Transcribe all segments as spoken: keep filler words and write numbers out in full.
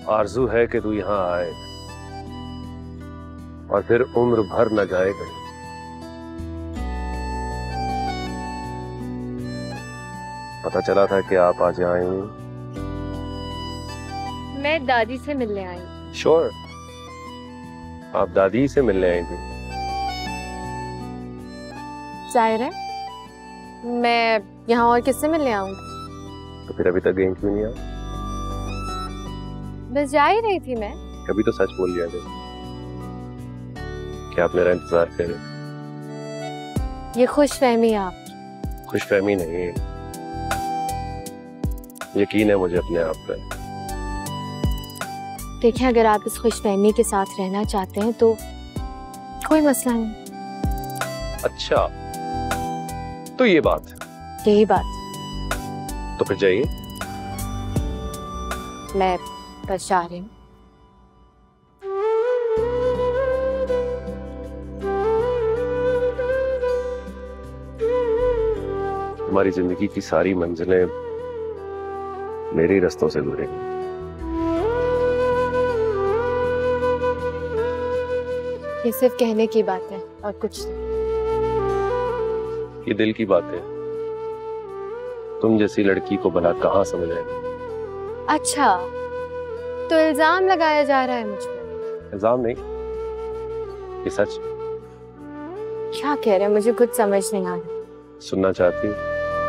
आरज़ू है कि तू यहाँ आए और फिर उम्र भर न जाए कहीं। पता चला था कि आप आज आए हैं। मैं दादी से मिलने आई। श्योर, आप दादी से मिलने आई थी। जाहिर है, मैं यहाँ और किससे मिलने आऊंगी? तो फिर अभी तक गई क्यों नहीं आप? बस जा ही रही थी मैं। कभी तो सच बोल लिया था कि आप मेरा इंतजार कर रहे थे। ये खुशफहमी है आप। खुशफहमी नहीं है, यकीन है मुझे अपने आप पर। देखिए, अगर आप इस खुशफहमी के साथ रहना चाहते हैं तो कोई मसला नहीं। अच्छा, तो ये बात है। यही बात। तो फिर जाइए। मैं बस जा रही हूँ। हमारी जिंदगी की सारी मंजिलें मेरे रास्तों से गुजरेंगी। ये सिर्फ कहने की बात है और कुछ नहीं। ये दिल की बात है। तुम जैसी लड़की को भला कहाँ समझ आएगी? अच्छा, तो इल्जाम लगाया जा रहा है मुझ पर? इल्जाम नहीं, ये सच। क्या कह रहे हैं, मुझे कुछ समझ नहीं आ रहा। सुनना चाहती हूँ?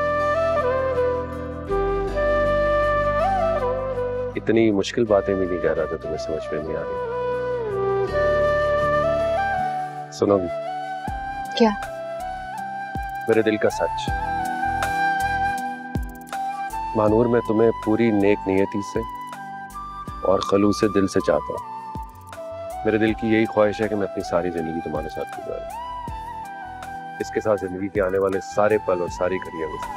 इतनी मुश्किल बातें भी नहीं कह रहा था, तुम्हें समझ में नहीं आ रही। सुनोगी? क्या? मेरे दिल का सच। मानूर, मैं तुम्हें पूरी नेक नियति से और खलूस दिल से चाहता हूँ। मेरे दिल की यही ख्वाहिश है कि मैं अपनी सारी जिंदगी तुम्हारे साथ गुजारूं। इसके साथ जिंदगी के आने वाले सारे पल और सारी घड़ियां गुजारूं।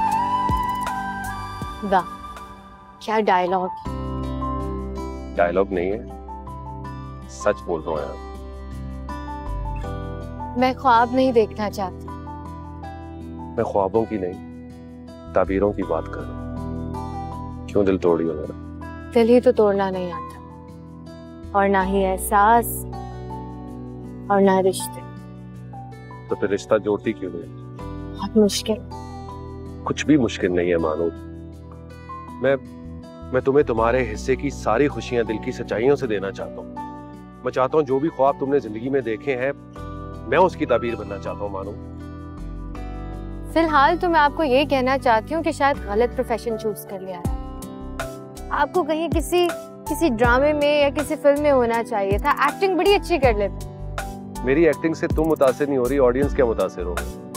वाह, क्या डायलॉग। डायलॉग नहीं है, सच बोल रहा हूँ यार। मैं ख्वाब नहीं देखना चाहती। मैं ख्वाबों की नहीं, ताबीरों की बात कर रहा हूँ। क्यों दिल तोड़ी हो मेरा? दिल ही तो तोड़ना नहीं आता, और ना ही एहसास और ना रिश्ते। तो फिर रिश्ता जोड़ती क्यों नहीं? बहुत मुश्किल। कुछ भी मुश्किल नहीं है मानो। मैं मैं तुम्हें तुम्हारे हिस्से की सारी खुशियां दिल की सच्चाइयों से देना चाहता हूँ। मैं चाहता हूँ जो भी ख्वाब तुमने जिंदगी में देखे हैं, मैं उसकी ताबीर बनना चाहता हूँ मानो। फिलहाल तो मैं आपको ये कहना चाहती हूँ कि शायद गलत प्रोफेशन चूज कर लिया है। आपको कहीं किसी किसी ड्रामे में या किसी फिल्म में होना चाहिए था। एक्टिंग बड़ी अच्छी कर लेते। मेरी एक्टिंग से तुम मुतासिर नहीं हो रही, ऑडियंस क्या मुतासिर होगा?